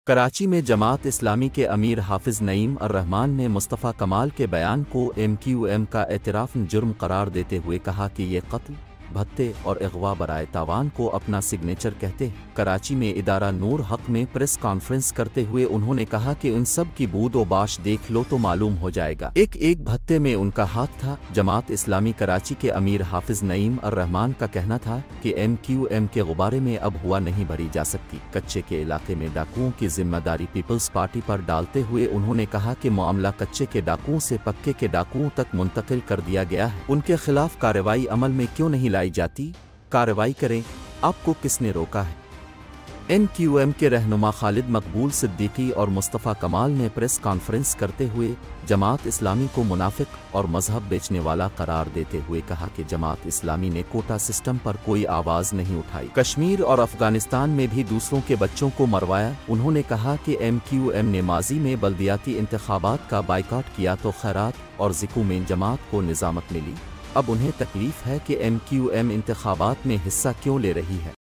कराची में जमात इस्लामी के अमीर हाफिज नईम और रहमान ने मुस्तफ़ा कमाल के बयान को MQM का एतराफ़ जुर्म करार देते हुए कहा कि ये कत्ल, भत्ते और अगवा बराए तावान को अपना सिग्नेचर कहते हैं। कराची में इदारा नूर हक में प्रेस कॉन्फ्रेंस करते हुए उन्होंने कहा कि उन सब की बूद व बाश देख लो तो मालूम हो जाएगा, एक भत्ते में उनका हाथ था। जमात इस्लामी कराची के अमीर हाफिज नईम और रहमान का कहना था कि MQM के गुब्बारे में अब हुआ नहीं भरी जा सकती। कच्चे के इलाके में डाकुओं की जिम्मेदारी पीपल्स पार्टी पर डालते हुए उन्होंने कहा कि मामला कच्चे के डाकुओं से पक्के के डाकुओं तक मुंतकिल कर दिया गया है। उनके खिलाफ कार्रवाई अमल में क्यों नहीं लाई जाती? कार्रवाई करें, आपको किसने रोका है? MQM के रहनुमा खालिद मकबूल सिद्दीकी और मुस्तफ़ा कमाल ने प्रेस कॉन्फ्रेंस करते हुए जमात इस्लामी को मुनाफिक और मजहब बेचने वाला करार देते हुए कहा कि जमात इस्लामी ने कोटा सिस्टम पर कोई आवाज़ नहीं उठाई। कश्मीर और अफगानिस्तान में भी दूसरों के बच्चों को मरवाया। उन्होंने कहा कि MQM ने माजी में बल्दियाती इंतखाबात का बाइकाट किया तो खैरात और ज़िकू में जमात को निज़ामत मिली। अब उन्हें तकलीफ है कि MQM इंतखाबात में हिस्सा क्यों ले रही है।